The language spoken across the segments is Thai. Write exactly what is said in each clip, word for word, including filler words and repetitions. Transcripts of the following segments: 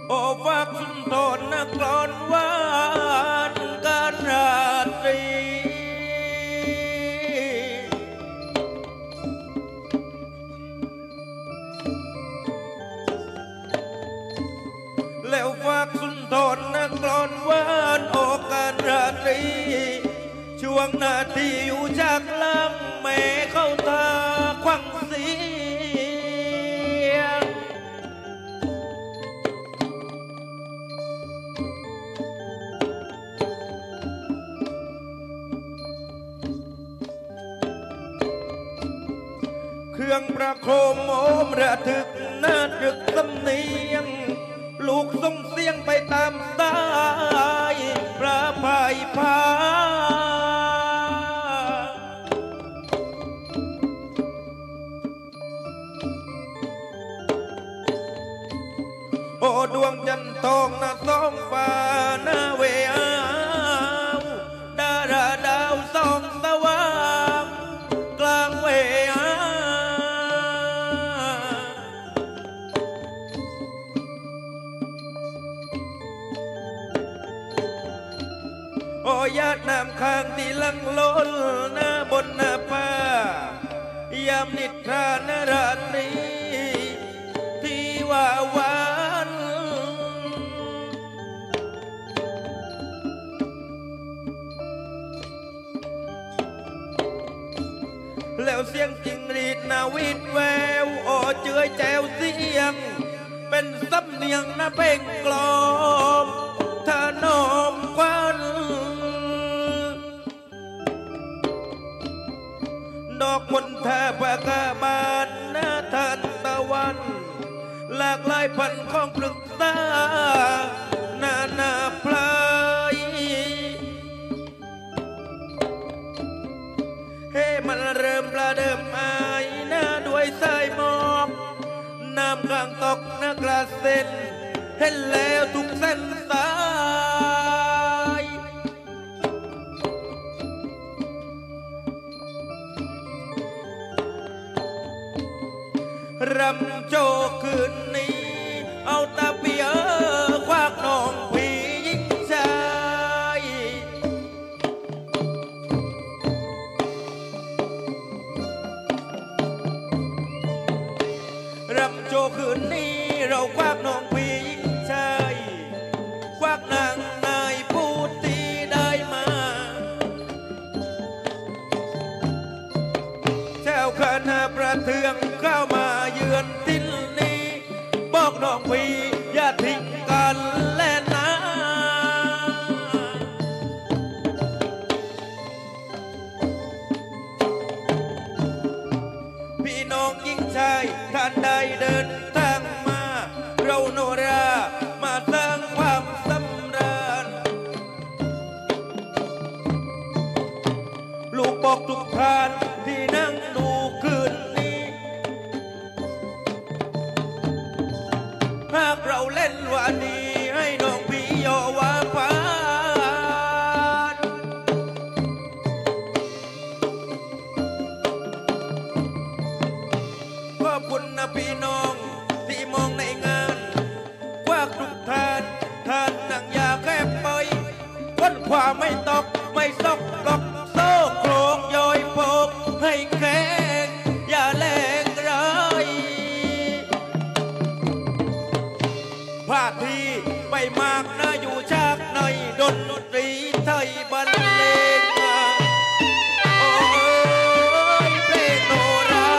โอฟักสุนทรนักกลอนหวานการราตรีแล้วฟักสุนทรนักกลอนหวานโอการราตรีช่วงนาทีอยู่จากลังแม่เข้าตาควังเสียงเครื่องประโคมโอมระทึกน่าดึกสำเนียงลูกส่งเสียงไปตามสายพระภายพาโอ้ดวงจันทร์ทองหน้าสองฟ้าหน้าเวอาดาราดาวส่องสว่างกลางเวอาโอ้ญาติน้ำค้างที่ลังล้นหน้าบนหน้าป่ายามนิทรานาราตรีที่ว่าหวานแล้วเสียงจิงรีดนาวิดแววโอ้เจือยแจวเสียงเป็นสำเนียงนาเพ่งกลอมถนอมควันดอกมณฑาปากาบานหน้าทานตะวันหลากหลายพันของปรึกษานานาพลายเฮ้มันเริ่มประเดิมอายหน้าด้วยสายหมอกน้ำกลางตกหน้ากระเซ็นเห็นแล้วทุกเส้นสายรำโจคืนนี้เอาตาเปียควักน้องพี่ยิ่งใจรำโจคืนนี้เราควักน้องพี่ยิ่งใจควักนางนายพูดที่ได้มาเจ้าคณะประเทืองเข้ามาเยือนทินนี้บอกน้องพี่อย่าทิ้งกันแล่นนะพี่น้องยิ่งชายท่านใดเดินทางมาเราโนรามาสร้างความสำราญลูกบอกทุกท่านที่นั่งดูคืนนี้หากเราเล่นวันนี้ให้น้องพี่ยอว่าพานขอบคุณนะพี่น้องที่มองในงานควักทุกท่านท่านนั่งยาแคบไปค้นความไม่ตกไม่ซอกหลอกโซ่โครงย่อยโปกให้แข็งอย่าแรงร้ายพาทีไปมากนะอยู่ชากในดนตรีไทยบรรเลงโอ้ยเพลงโนรา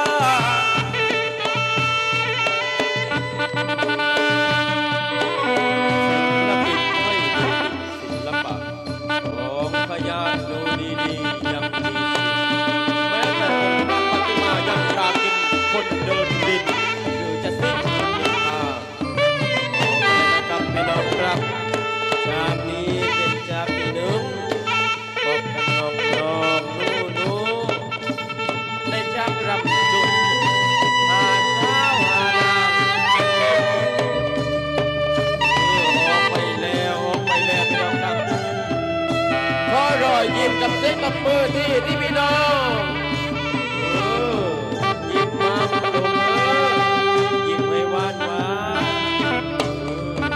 ศิลปะของพยานดูดีๆยังมีแม้แต่องค์พระปฏิมายังปรากินคนเดินดินหรือจะสิ้นนิพพานนะครับพี่น้องครับจากนี้เป็นจากที่หนึ่งพบกันน้องน้องนู้นู้ได้จากรับจุดผ่านเท้าหานางออกไปแล้วออกไปแล้วพี่น้องครับขอรอยยิ้มกับเสียงกับมือที่ที่พี่น้องเออยิ้มมาตรงเออยิ้มให้หวานหวานเออ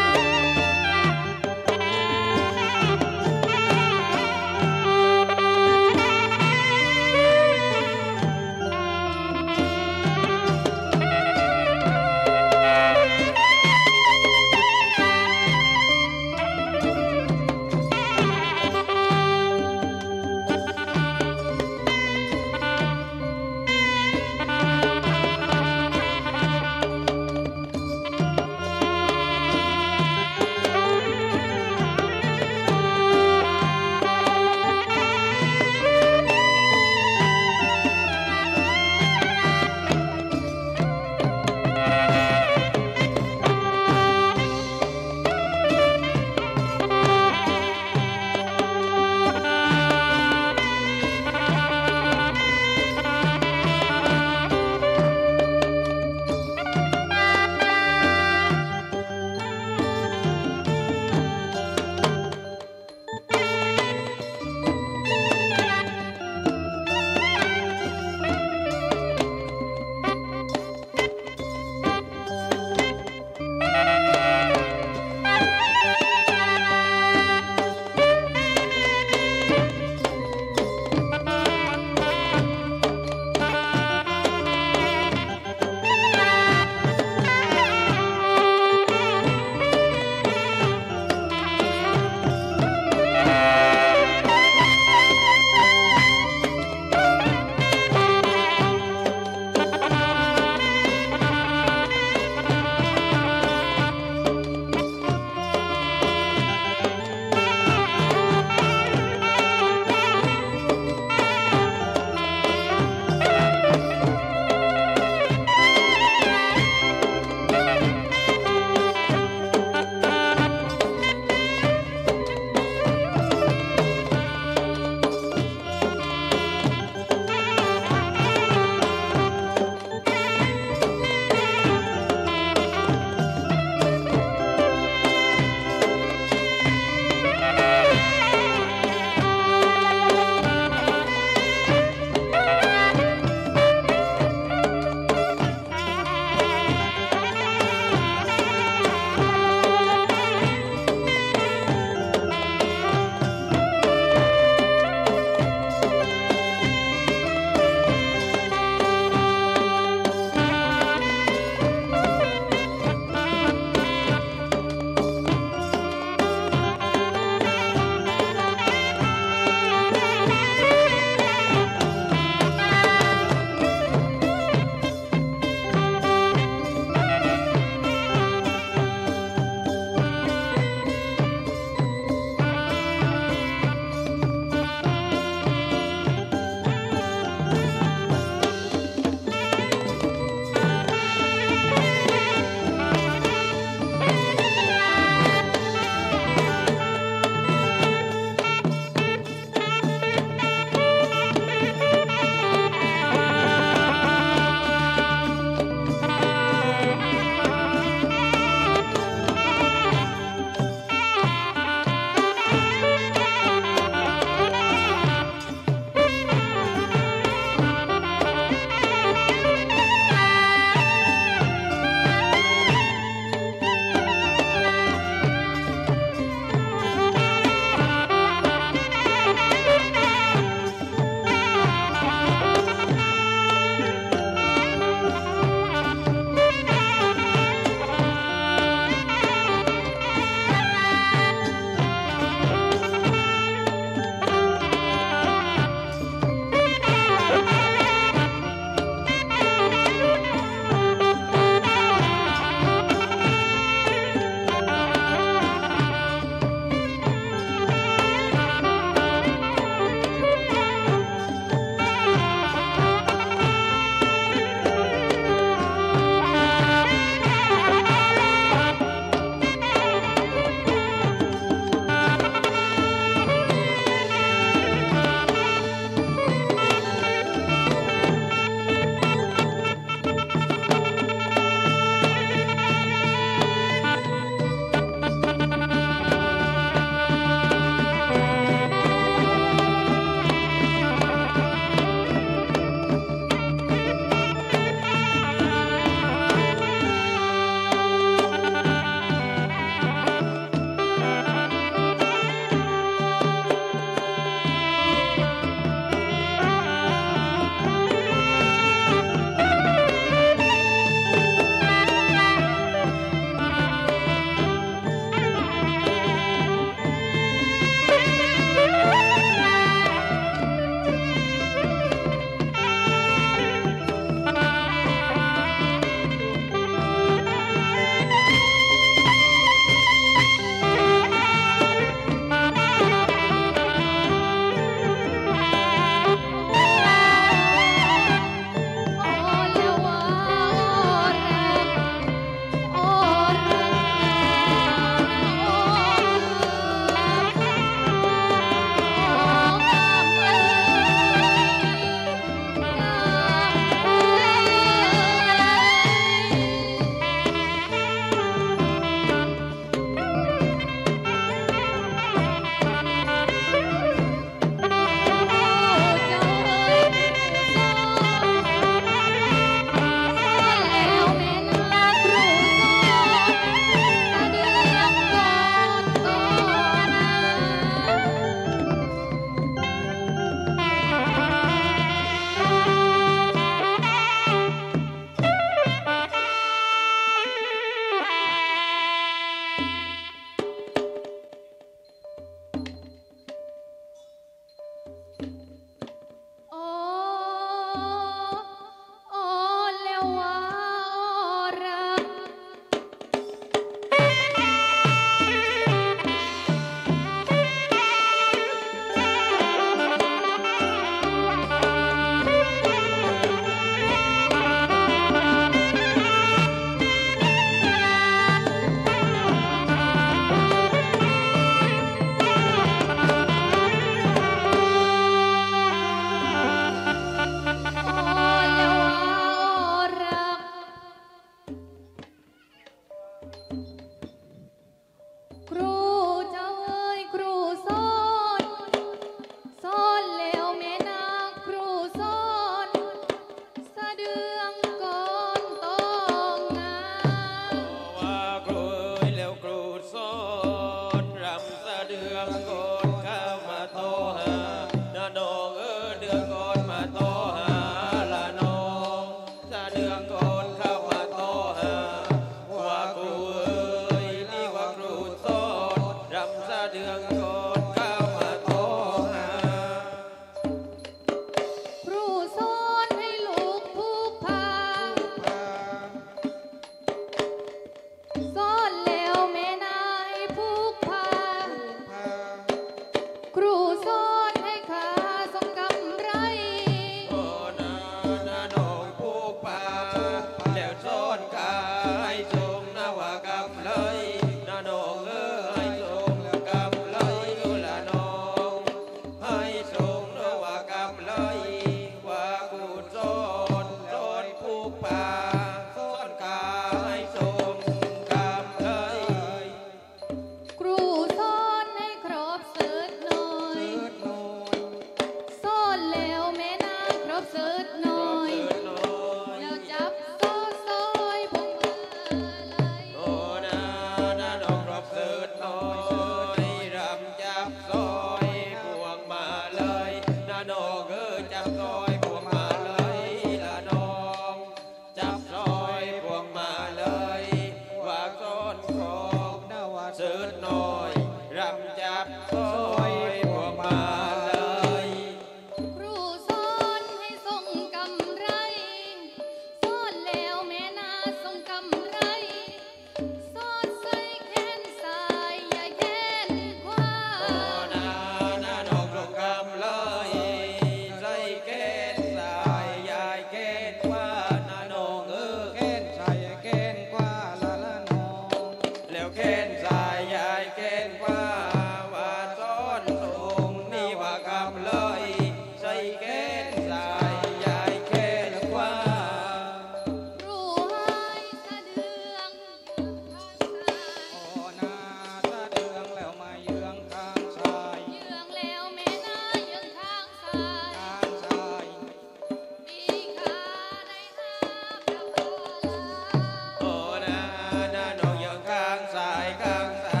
ซ่อนกายทรงกำเลยครูสอนให้ครบสืดหน่อยสอนแล้วแม่นางครบสืดหน่อยแล้วจับโซ่ซอยพวงมาลัยโอ้นานาดอกรอบเสิร์ตน้อยรำจับซอยพวงมาเลยนาดอกเออจับซอยพวงมาเลยละน้องจับซอยพวงมาเลยว่าซ้อนของเสิร์ตน้อยรำจับซอยพวงมาเลยครูสอนให้ทรงกำไรสอนแล้วแม่นาทรงกำไรสอนใส่แขนซ้ายอย่าแขนขวาโอ้นานาดอกลงกำเลยใส่เกณฑ์สายยายเกณฑ์ว่านาน้องเออเกณฑ์ใส่เกณฑ์กว่าละละน้องแล้วเกณฑ์สายยายเกณฑ์กว่าว่าซ้อนตรงนี่ว่ากำเลยใส่เกณฑ์สายยายเกณฑ์กว่าครูให้สะเดืองข้างซ้ายโอ้นาสะเดืองแล้วมาเยืองข้างซ้ายเยืองแล้วแม่นาเยืองข้างซ้ายข้างซ้ายปีขาได้ห้าพระพาลาโอ้นานาน้องยังข้างซ้ายข้างซ้าย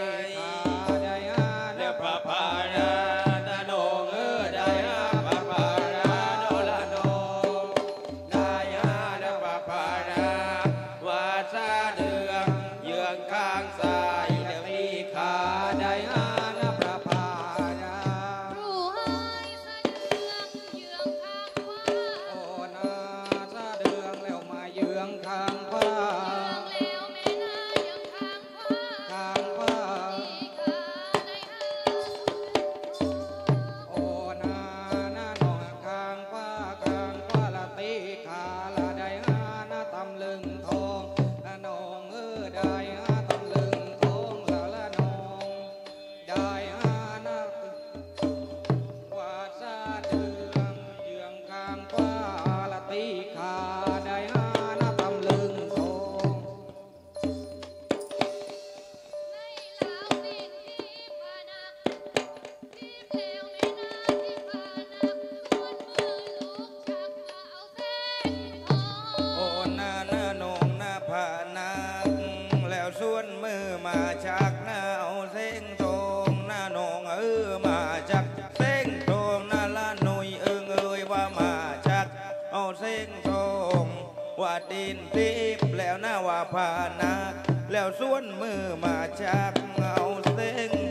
ขาได้อาเรียกพระพารานาโนงเออได้ฮะพระพาราโนละโนได้ฮะเรียกพระพาราวาซาเดืองเยืองข้างซ้ายเดี๋ยวมีขาได้ได้อาฮะณพระพาราครูให้สะเดืองเยืองข้างขวาโอ้นาสะเดืองแล้วมาเยืองข้างขวาเยืองแล้วแม่นาเยืองข้างขวาข้างขวาปีขาได้ห้าโอ้นานาหนองข้างขวาข้างขวาละตีขาละได้อาณตำลึงทองละน้องเออได้อาตำลึงทองละละน้องได้อาณ ว่าซาเดืองเยืองข้างขวาละตีขาได้หาหน้าตำลึงทองในลาวสิ้นที่พานาที่เพลวแม่นาที่พานาชวนมือลูกชักมาเอาเส้นทองโอ้นาหน้านงหน้าผานักแล้วส่วนมือมาจากหน้าเอาเส้งตรงหน้านงเออมาจากเส้งตรงหน้าละหนุยเอิงเอ่ยว่ามาจากเอาเส้งตรงว่าดินทิพย์แล้วหน้าว่าผานักแล้วส่วนมือมาจากเอาเส้ง